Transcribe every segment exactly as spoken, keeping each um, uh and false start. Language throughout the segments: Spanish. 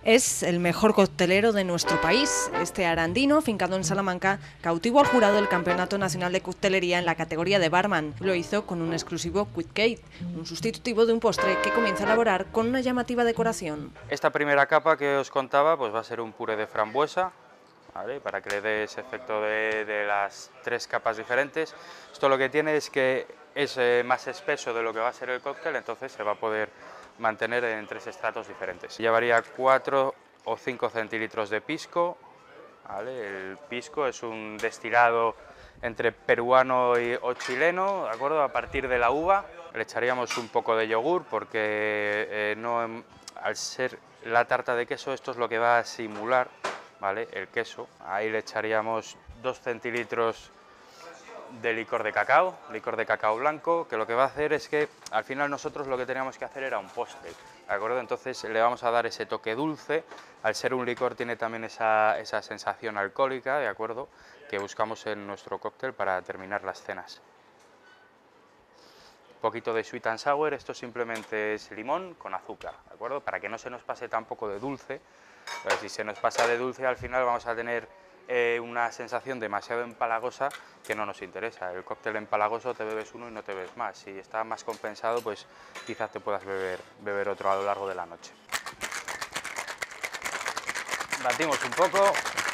Es el mejor coctelero de nuestro país. Este arandino, fincado en Salamanca, cautivó al jurado del Campeonato Nacional de Coctelería en la categoría de barman. Lo hizo con un exclusivo Quick Cake, un sustitutivo de un postre que comienza a elaborar con una llamativa decoración. Esta primera capa que os contaba pues va a ser un puré de frambuesa, ¿vale? Para que le dé ese efecto de, de las tres capas diferentes. Esto lo que tiene es que es eh, más espeso de lo que va a ser el cóctel, entonces se va a poder mantener en tres estratos diferentes. Llevaría cuatro o cinco centilitros de pisco, ¿vale? El pisco es un destilado entre peruano y, o chileno, ¿de acuerdo? A partir de la uva. Le echaríamos un poco de yogur porque eh, no, al ser la tarta de queso, esto es lo que va a simular, ¿vale? El queso. Ahí le echaríamos dos centilitros de licor de cacao, licor de cacao blanco, que lo que va a hacer es que al final nosotros lo que teníamos que hacer era un postre, ¿de acuerdo? Entonces le vamos a dar ese toque dulce, al ser un licor tiene también esa, esa sensación alcohólica, ¿de acuerdo? Que buscamos en nuestro cóctel para terminar las cenas. Un poquito de sweet and sour, esto simplemente es limón con azúcar, ¿de acuerdo? Para que no se nos pase tampoco de dulce, pero si se nos pasa de dulce al final vamos a tener eh, una sensación demasiado empalagosa que no nos interesa. El cóctel empalagoso te bebes uno y no te bebes más. Si está más compensado, pues quizás te puedas beber, beber otro a lo largo de la noche. Batimos un poco.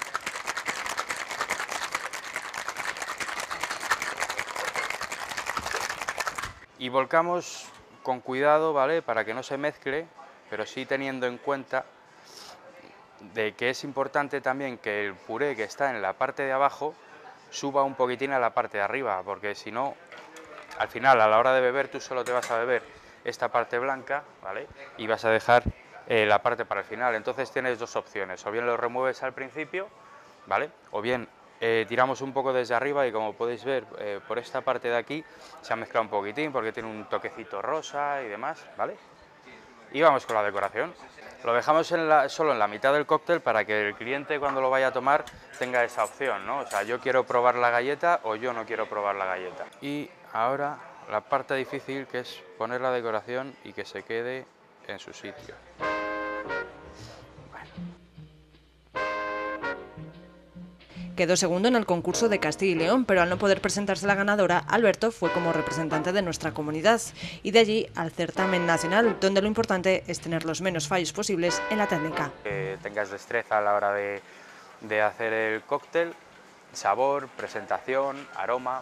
Y volcamos con cuidado, ¿vale? Para que no se mezcle, pero sí teniendo en cuenta de que es importante también que el puré que está en la parte de abajo suba un poquitín a la parte de arriba, porque si no, al final, a la hora de beber, tú solo te vas a beber esta parte blanca, ¿vale? Y vas a dejar eh, la parte para el final. Entonces tienes dos opciones, o bien lo remueves al principio, ¿vale? O bien eh, tiramos un poco desde arriba y como podéis ver, eh, por esta parte de aquí se ha mezclado un poquitín porque tiene un toquecito rosa y demás, ¿vale? Y vamos con la decoración. Lo dejamos en la, solo en la mitad del cóctel para que el cliente cuando lo vaya a tomar tenga esa opción, ¿no? O sea, yo quiero probar la galleta o yo no quiero probar la galleta. Y ahora la parte difícil, que es poner la decoración y que se quede en su sitio. Quedó segundo en el concurso de Castilla y León, pero al no poder presentarse la ganadora, Alberto fue como representante de nuestra comunidad y de allí al certamen nacional, donde lo importante es tener los menos fallos posibles en la técnica. Que tengas destreza a la hora de, de hacer el cóctel, sabor, presentación, aroma.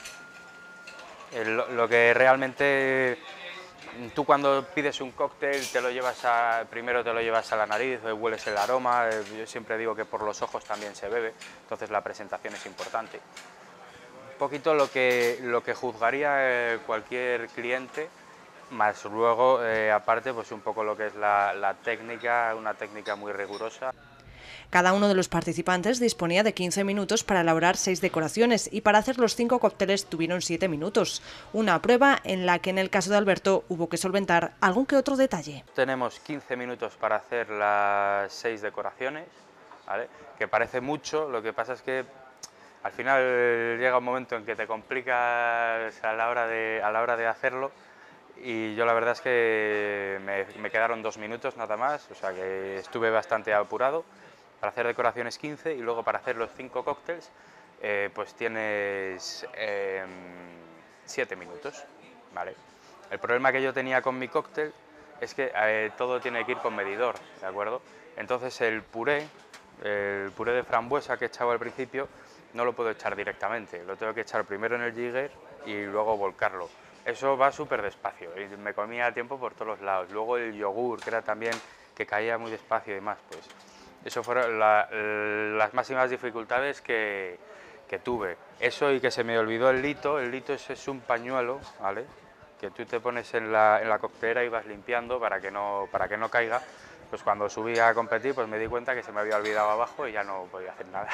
El, lo que realmente tú cuando pides un cóctel te lo llevas a, primero te lo llevas a la nariz, hueles el aroma, yo siempre digo que por los ojos también se bebe, entonces la presentación es importante. Un poquito lo que, lo que juzgaría cualquier cliente, más luego eh, aparte pues un poco lo que es la, la técnica, una técnica muy rigurosa. Cada uno de los participantes disponía de quince minutos para elaborar seis decoraciones y para hacer los cinco cócteles tuvieron siete minutos. Una prueba en la que en el caso de Alberto hubo que solventar algún que otro detalle. Tenemos quince minutos para hacer las seis decoraciones, ¿vale? Que parece mucho, lo que pasa es que al final llega un momento en que te complicas a la hora de, a la hora de hacerlo y yo la verdad es que me, me quedaron dos minutos nada más, o sea que estuve bastante apurado. Para hacer decoraciones quince y luego para hacer los cinco cócteles eh, pues tienes eh, siete minutos, ¿vale? El problema que yo tenía con mi cóctel es que eh, todo tiene que ir con medidor, ¿de acuerdo? Entonces el puré, el puré de frambuesa que he echado al principio, no lo puedo echar directamente, lo tengo que echar primero en el jigger y luego volcarlo. Eso va súper despacio y me comía tiempo por todos los lados. Luego el yogur, que era también que caía muy despacio y demás, pues eso fueron la, las máximas dificultades que, que tuve. Eso y que se me olvidó el lito, el lito es, es un pañuelo, ¿vale? Que tú te pones en la, en la coctelera y vas limpiando para que, no, para que no caiga. Pues cuando subí a competir pues me di cuenta que se me había olvidado abajo y ya no podía hacer nada.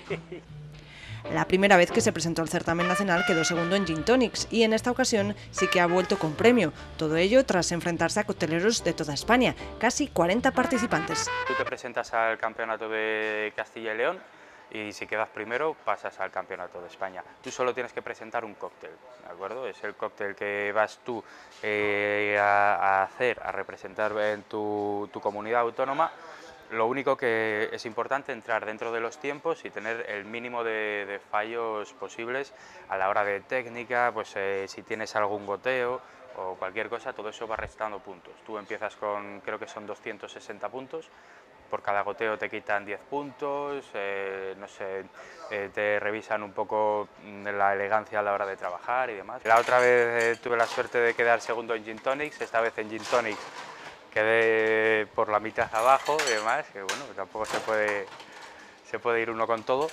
La primera vez que se presentó al certamen nacional quedó segundo en Gin Tonics y en esta ocasión sí que ha vuelto con premio. Todo ello tras enfrentarse a cocteleros de toda España, casi cuarenta participantes. Tú te presentas al campeonato de Castilla y León y si quedas primero pasas al campeonato de España. Tú solo tienes que presentar un cóctel, ¿de acuerdo? Es el cóctel que vas tú eh, a, a hacer, a representar en tu, tu comunidad autónoma. Lo único que es importante entrar dentro de los tiempos y tener el mínimo de, de fallos posibles a la hora de técnica, pues eh, si tienes algún goteo o cualquier cosa, todo eso va restando puntos. Tú empiezas con, creo que son doscientos sesenta puntos, por cada goteo te quitan diez puntos, eh, no sé, eh, te revisan un poco la elegancia a la hora de trabajar y demás. La otra vez eh, tuve la suerte de quedar segundo en Gin Tonics, esta vez en Gin Tonics quedé por la mitad abajo y demás, que bueno, que tampoco se puede, se puede ir uno con todo.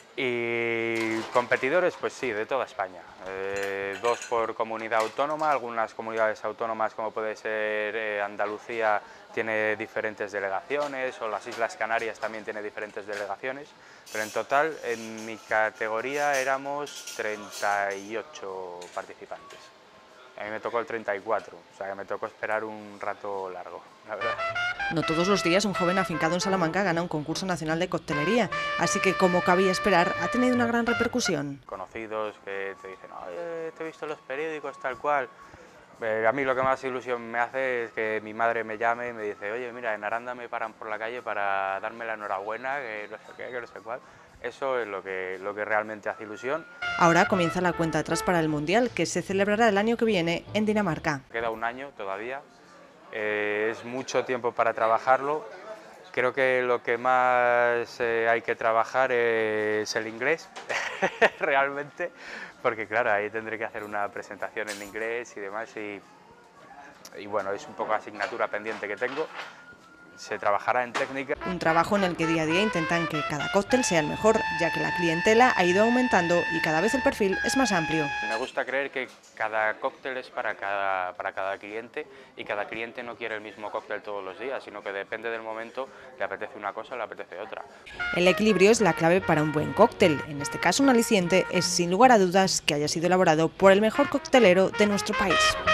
Y competidores, pues sí, de toda España, eh, dos por comunidad autónoma, algunas comunidades autónomas como puede ser eh, Andalucía tiene diferentes delegaciones, o las Islas Canarias también tiene diferentes delegaciones, pero en total en mi categoría éramos treinta y ocho participantes. A mí me tocó el treinta y cuatro, o sea que me tocó esperar un rato largo, la verdad. No todos los días un joven afincado en Salamanca gana un concurso nacional de coctelería, así que como cabía esperar, ha tenido una gran repercusión. Conocidos que te dicen, oye, te he visto en los periódicos, tal cual. Eh, a mí lo que más ilusión me hace es que mi madre me llame y me dice, oye, mira, en Aranda me paran por la calle para darme la enhorabuena, que no sé qué, que no sé cuál. Eso es lo que, lo que realmente hace ilusión. Ahora comienza la cuenta atrás para el Mundial, que se celebrará el año que viene en Dinamarca. Queda un año todavía, eh, es mucho tiempo para trabajarlo. Creo que lo que más eh, hay que trabajar es el inglés, realmente, porque claro, ahí tendré que hacer una presentación en inglés y demás, y, y bueno, es un poco asignatura pendiente que tengo. Se trabajará en técnica. Un trabajo en el que día a día intentan que cada cóctel sea el mejor, ya que la clientela ha ido aumentando y cada vez el perfil es más amplio. Me gusta creer que cada cóctel es para cada, para cada cliente, y cada cliente no quiere el mismo cóctel todos los días, sino que depende del momento, le apetece una cosa o le apetece otra. El equilibrio es la clave para un buen cóctel. En este caso, un aliciente es sin lugar a dudas que haya sido elaborado por el mejor coctelero de nuestro país.